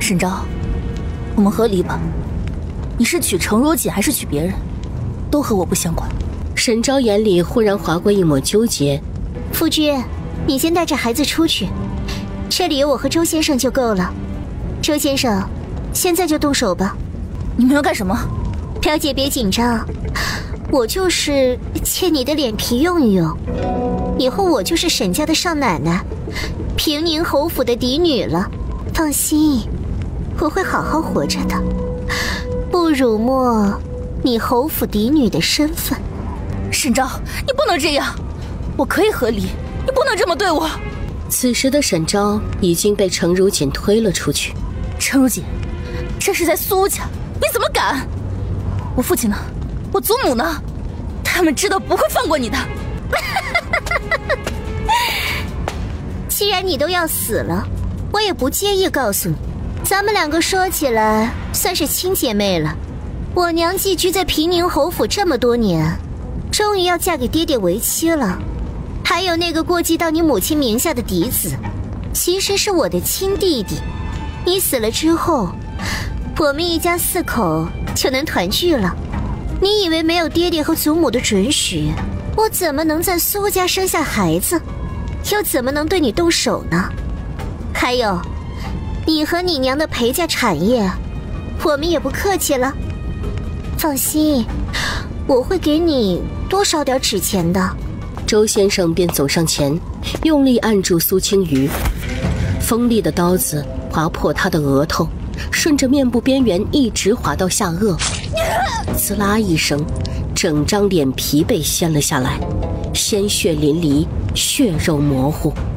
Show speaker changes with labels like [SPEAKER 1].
[SPEAKER 1] 沈昭，我们和离吧。你是娶程如锦还是娶别人，都和我不相关。
[SPEAKER 2] 沈昭眼里忽然划过一抹纠结。
[SPEAKER 3] 夫君，你先带着孩子出去，这里有我和周先生就够了。周先生，现在就动手吧。
[SPEAKER 1] 你们要干什么？
[SPEAKER 3] 飘姐别紧张，我就是借你的脸皮用一用，以后我就是沈家的少奶奶，平宁侯府的嫡女了。放心，我会好好活着的，不辱没你侯府嫡女的身份。
[SPEAKER 1] 沈昭，你不能这样，我可以和离，你不能这么对我。
[SPEAKER 2] 此时的沈昭已经被程如锦推了出去。
[SPEAKER 1] 程如锦，这是在苏家，你怎么敢？我父亲呢？我祖母呢？他们知道不会放过你的。
[SPEAKER 3] 既然你都要死了，我也不介意告诉你，咱们两个说起来算是亲姐妹了。我娘寄居在平宁侯府这么多年，终于要嫁给爹爹为妻了。还有那个过继到你母亲名下的嫡子，其实是我的亲弟弟。你死了之后，我们一家4口就能团聚了。你以为没有爹爹和祖母的准许，我怎么能在苏家生下孩子，又怎么能对你动手呢？还有，你和你娘的裴家产业，我们也不客气了。放心，我会给你多烧点纸钱的。
[SPEAKER 2] 周先生便走上前，用力按住苏青瑜，锋利的刀子划破她的额头，顺着面部边缘一直划到下颚，滋啦一声，整张脸皮被掀了下来，鲜血淋漓，血肉模糊。